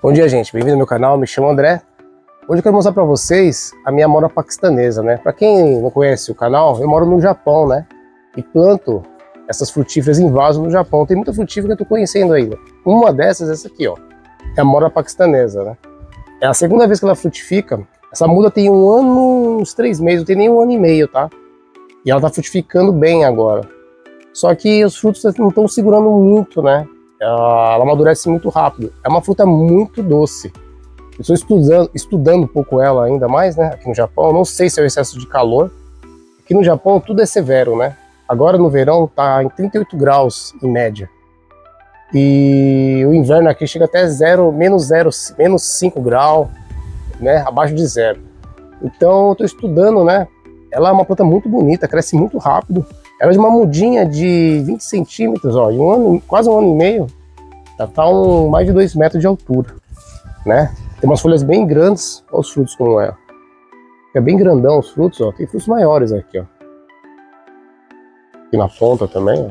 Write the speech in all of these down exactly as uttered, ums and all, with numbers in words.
Bom dia, gente, bem-vindo ao meu canal, me chamo André. Hoje eu quero mostrar para vocês a minha amora paquistanesa, né? Para quem não conhece o canal, eu moro no Japão, né? E planto essas frutíferas em vaso no Japão. Tem muita frutífera que eu tô conhecendo ainda. Uma dessas é essa aqui, ó. É a amora paquistanesa, né? É a segunda vez que ela frutifica. Essa muda tem um ano, uns três meses, não tem nem um ano e meio, tá? E ela tá frutificando bem agora. Só que os frutos não estão segurando muito, né? Ela, ela amadurece muito rápido. É uma fruta muito doce. Eu estou estudando, estudando um pouco ela ainda mais, né? Aqui no Japão. Não sei se é o excesso de calor. Aqui no Japão tudo é severo, né? Agora no verão tá em trinta e oito graus em média. E o inverno aqui chega até zero, menos zero, menos cinco graus, né? Abaixo de zero. Então eu estou estudando, né? Ela é uma planta muito bonita, cresce muito rápido. Ela é de uma mudinha de vinte centímetros, ó, em um ano, quase um ano e meio, já tá um, mais de dois metros de altura, né? Tem umas folhas bem grandes, olha os frutos como é. É bem grandão os frutos, ó. Tem frutos maiores aqui, ó. Aqui na ponta também, ó.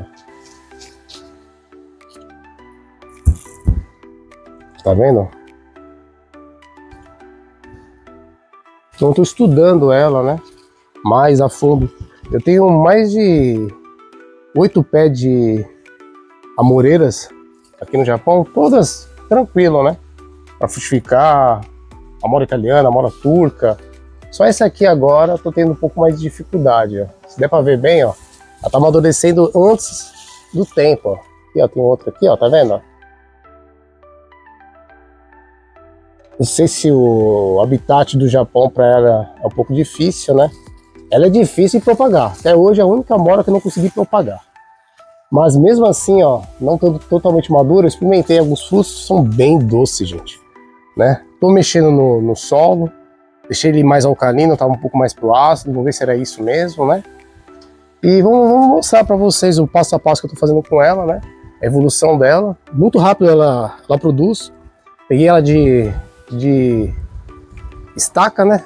Tá vendo? Então eu tô estudando ela, né? Mais a fundo. Eu tenho mais de oito pés de amoreiras aqui no Japão, todas tranquilo, né? Para frutificar, amora italiana, amora turca. Só essa aqui agora eu tô tendo um pouco mais de dificuldade, ó. Se der para ver bem, ó, ela tá amadurecendo antes do tempo, ó. Aqui, ó, tem outra aqui, ó, tá vendo? Ó? Não sei se o habitat do Japão para ela é um pouco difícil, né? Ela é difícil de propagar. Até hoje é a única amora que eu não consegui propagar. Mas mesmo assim, ó, não estando totalmente madura, eu experimentei alguns frutos, são bem doces, gente. Né? Tô mexendo no, no solo, deixei ele mais alcalino, tava um pouco mais pro ácido, vamos ver se era isso mesmo, né? E vamos, vamos mostrar para vocês o passo a passo que eu tô fazendo com ela, né? A evolução dela. Muito rápido ela, ela produz. Peguei ela de, de estaca, né?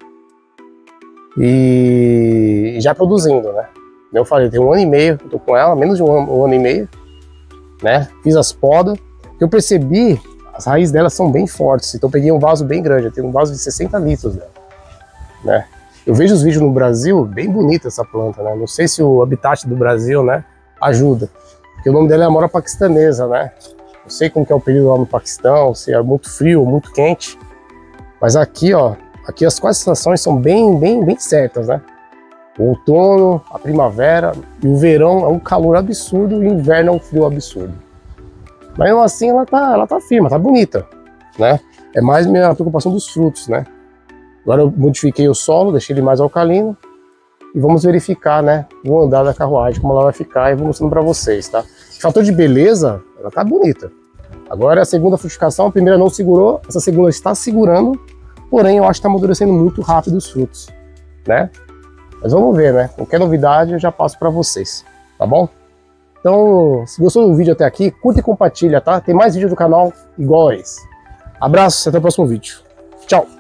E já produzindo, né? Eu falei, tem um ano e meio que eu tô com ela, menos de um ano, um ano e meio, né? Fiz as podas. Eu percebi, as raízes dela são bem fortes, então eu peguei um vaso bem grande, eu tenho um vaso de sessenta litros dela, né? Eu vejo os vídeos no Brasil, bem bonita essa planta, né? Não sei se o habitat do Brasil, né, ajuda, porque o nome dela é amora paquistanesa, né? Não sei como que é o período lá no Paquistão, se é muito frio ou muito quente, mas aqui, ó, aqui as quatro estações são bem, bem, bem certas, né? O outono, a primavera e o verão é um calor absurdo e o inverno é um frio absurdo. Mas mesmo assim ela tá, ela tá firme, tá bonita, né? É mais minha preocupação dos frutos, né? Agora eu modifiquei o solo, deixei ele mais alcalino e vamos verificar, né? O andar da carruagem, como ela vai ficar e vou mostrando para vocês, tá? Fator de beleza, ela tá bonita. Agora a segunda frutificação, a primeira não segurou, essa segunda está segurando. Porém, eu acho que está amadurecendo muito rápido os frutos, né? Mas vamos ver, né? Qualquer novidade eu já passo para vocês, tá bom? Então, se gostou do vídeo até aqui, curta e compartilha, tá? Tem mais vídeo do canal igual a esse. Abraço, até o próximo vídeo. Tchau!